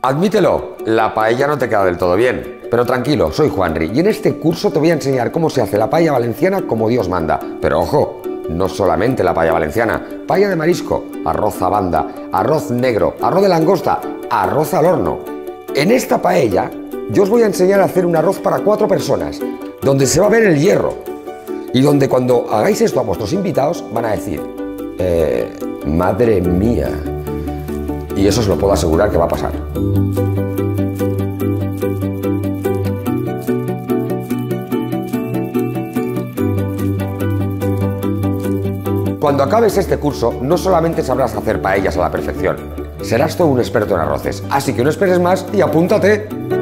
Admítelo, la paella no te queda del todo bien. Pero tranquilo, soy Juanri y en este curso te voy a enseñar cómo se hace la paella valenciana como Dios manda. Pero ojo, no solamente la paella valenciana, paella de marisco, arroz a banda, arroz negro, arroz de langosta, arroz al horno. En esta paella yo os voy a enseñar a hacer un arroz para 4 personas, donde se va a ver el hierro y donde cuando hagáis esto a vuestros invitados van a decir, madre mía. Y eso os lo puedo asegurar que va a pasar. Cuando acabes este curso, no solamente sabrás hacer paellas a la perfección, serás todo un experto en arroces. Así que no esperes más y apúntate.